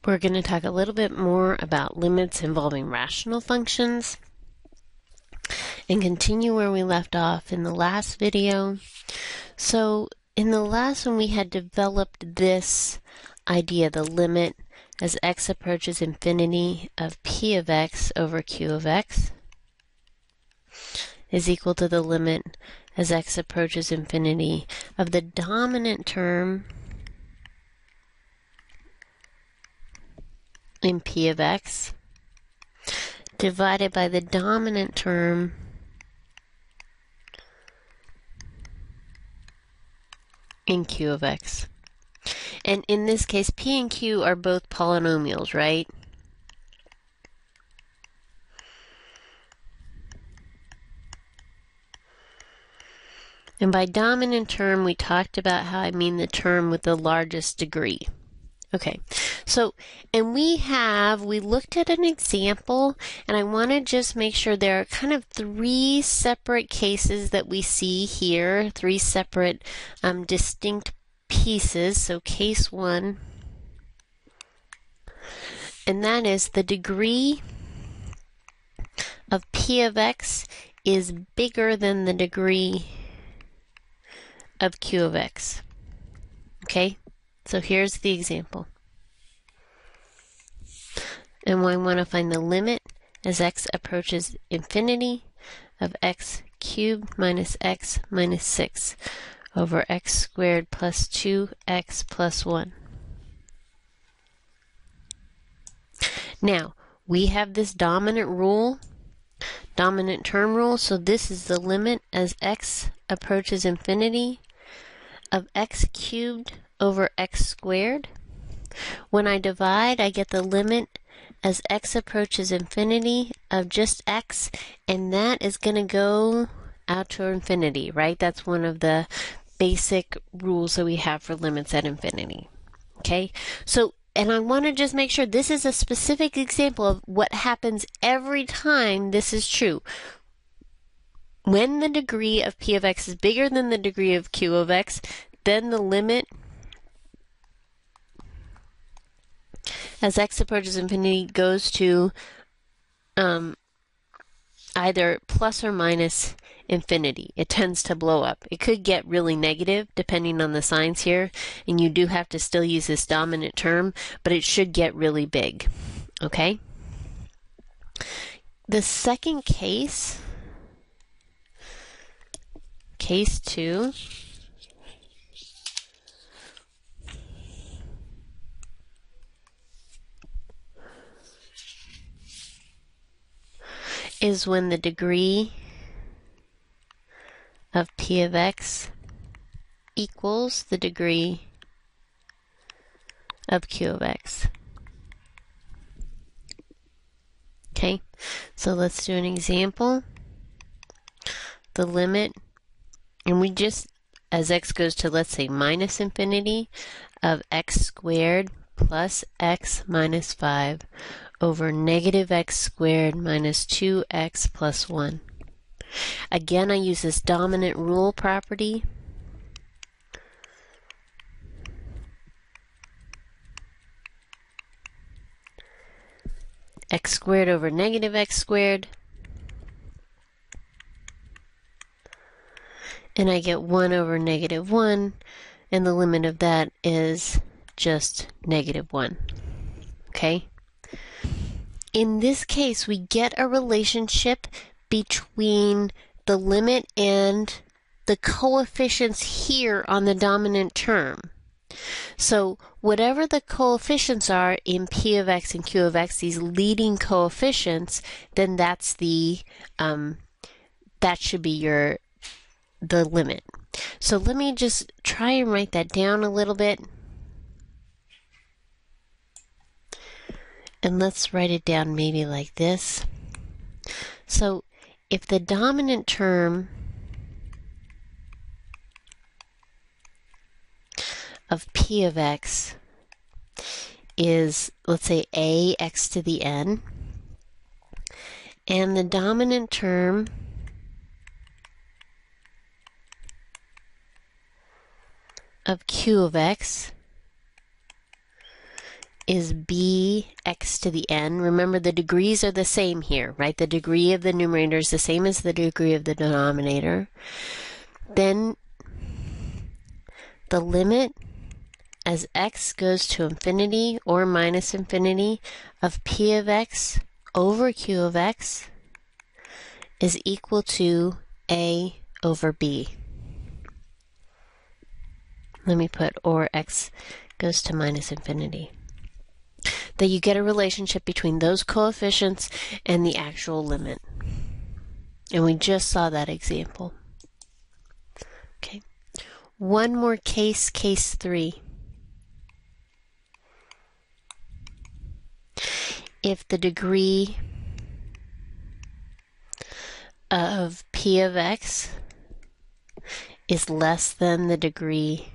we're going to talk a little bit more about limits involving rational functions and continue where we left off in the last video. So in the last one we had developed this idea, the limit as x approaches infinity of p of x over q of x is equal to the limit as x approaches infinity of the dominant term in p of x divided by the dominant term in q of x. And in this case, p and q are both polynomials, right? And by dominant term, we talked about how I mean the term with the largest degree. Okay, so, and we looked at an example, and I want to just make sure there are kind of three separate cases that we see here, three separate distinct pieces. So case one, and that is the degree of p of x is bigger than the degree of q of x. Okay, so here's the example. And I want to find the limit as x approaches infinity of x cubed minus x minus 6 over x squared plus 2x plus 1. Now, we have this dominant rule, dominant term rule, so this is the limit as x approaches infinity of x cubed over x squared. When I divide, I get the limit as x approaches infinity of just x, and that is going to go out to infinity, right? That's one of the basic rules that we have for limits at infinity. Okay, so, and I want to just make sure this is a specific example of what happens every time this is true. When the degree of p of x is bigger than the degree of q of x, then the limit as x approaches infinity goes to either plus or minus infinity. It tends to blow up. It could get really negative depending on the signs here, and you do have to still use this dominant term, but it should get really big. Okay? The second case, case 2, is when the degree of p of x equals the degree of q of x. Okay, so let's do an example. The limit, and we just, as x goes to, let's say, minus infinity, of x squared plus x minus 5 over negative x squared minus 2x plus 1. Again, I use this dominant rule property. X squared over negative x squared. And I get 1 over negative 1, and the limit of that is just negative 1. Okay? In this case, we get a relationship between the limit and the coefficients here on the dominant term. So whatever the coefficients are in p of x and q of x, these leading coefficients, then that's the that should be the limit. So let me just try and write that down a little bit. And let's write it down maybe like this. So if the dominant term of p of x is, let's say, a x to the n, and the dominant term of q of x is bx to the n. Remember, the degrees are the same here, right? The degree of the numerator is the same as the degree of the denominator. Then the limit as x goes to infinity or minus infinity of p of x over q of x is equal to a over b. Let me put or x goes to minus infinity. That you get a relationship between those coefficients and the actual limit. And we just saw that example. Okay. One more case, case 3. If the degree of p of x is less than the degree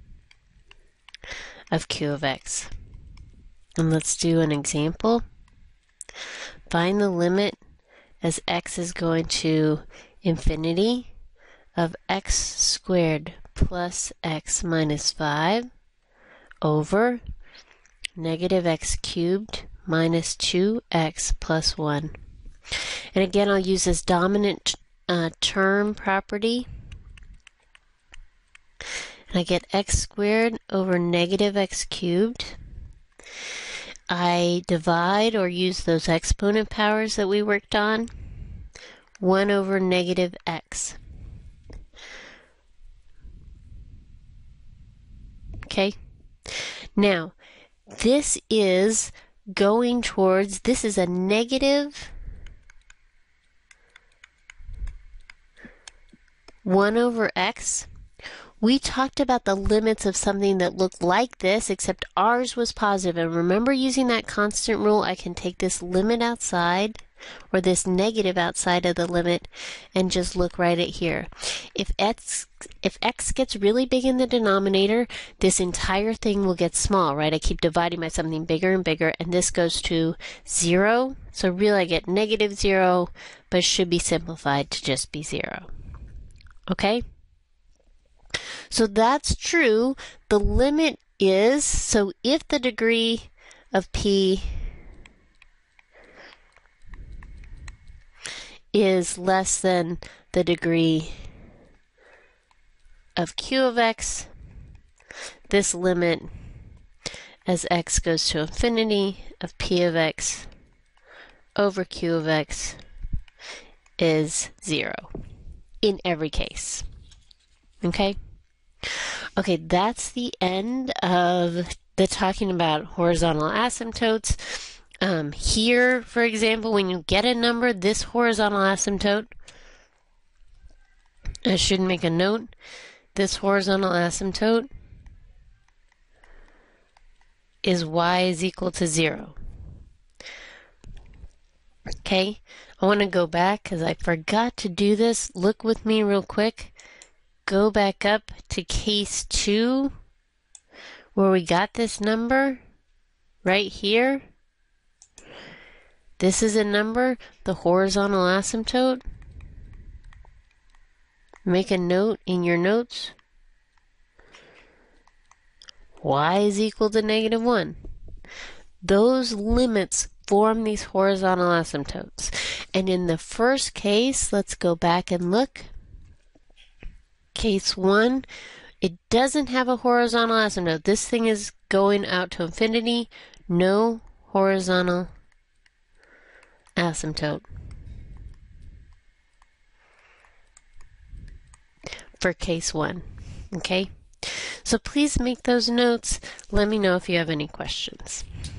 of q of x. And let's do an example. Find the limit as x is going to infinity of x squared plus x minus 5 over negative x cubed minus 2x plus 1. And again, I'll use this dominant term property. And I get x squared over negative x cubed. I divide or use those exponent powers that we worked on. 1 over negative x. Okay? Now, this is going towards, this is a negative 1 over x. We talked about the limits of something that looked like this, except ours was positive. And remember, using that constant rule, I can take this limit outside, or this negative outside of the limit, and just look right at here. If x gets really big in the denominator, this entire thing will get small, right? I keep dividing by something bigger and bigger, and this goes to 0. So really I get negative 0, but it should be simplified to just be 0. Okay? So that's true. The limit is, so if the degree of p is less than the degree of q of x, this limit as x goes to infinity of p of x over q of x is 0 in every case. Okay? Okay, that's the end of the talking about horizontal asymptotes. Here, for example, when you get a number, this horizontal asymptote, I should make a note, this horizontal asymptote is y is equal to 0. Okay, I want to go back because I forgot to do this. Look with me real quick. Go back up to case 2 where we got this number right here. This is a number, the horizontal asymptote. Make a note in your notes. Y is equal to negative 1. Those limits form these horizontal asymptotes. And in the first case, let's go back and look. Case 1, it doesn't have a horizontal asymptote. This thing is going out to infinity. No horizontal asymptote. For case 1. Okay? So please make those notes. Let me know if you have any questions.